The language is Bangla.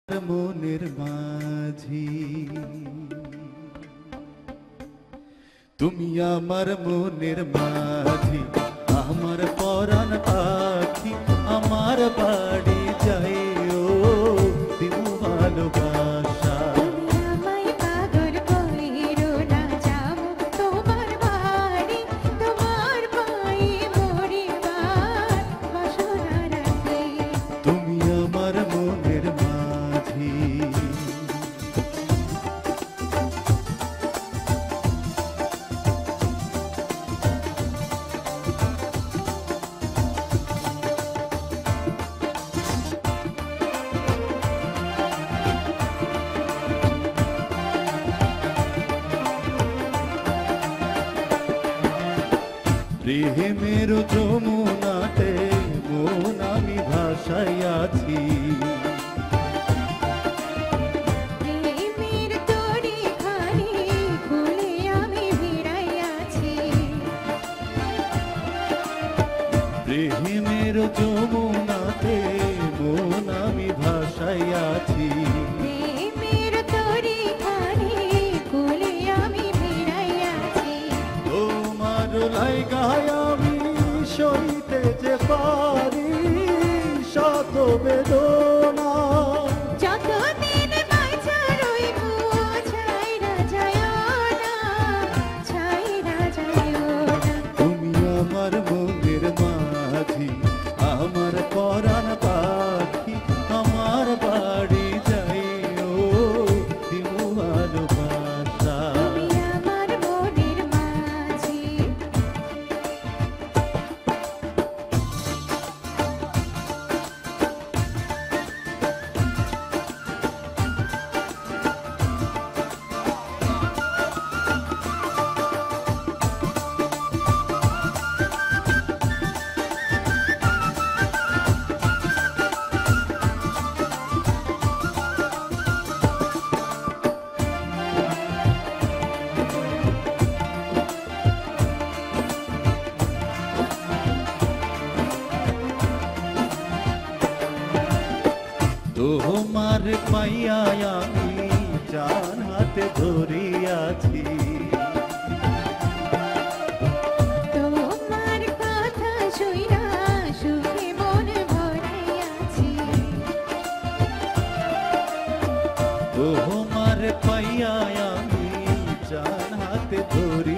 মনের মাঝি তুমি আমার মনের মাঝি, আমার পরাণ পাখি, আমার বাড়ি যাই ও দিবু ভালোবাসা। তুমি আমার মনের মাঝি প্রেমের যমুনাতে মন আমি ভাসাইয়াছি, প্রেমের তরি খানি খুলে আমি ভিড়াইয়াছি, প্রেমের যমুনাতে মন আমি ভাসাইয়াছি। প্রেমের তরি খানি খুলে আমি ভিড়াইয়াছি। তোমার লাইগায় আমি সইতে যে পারি শত বেদনা, যতদিন বাইচা রইব ছাইরা যাইও না, ছাইরা যাইও না। তুমি আমার মনের মাঝি, আমার পরাণ পাখি, আমার বাড়ি যাই ও দিবু ভালোবাসা। তুমি আমার মনের মাঝি। তোমার পাইয়া আমি জান হাতে ধরিয়াছি, তোমার কথা শুইরা সুখে মন ভরাইয়াছি, তোমার পাইয়া আমি জান হাতে ধরি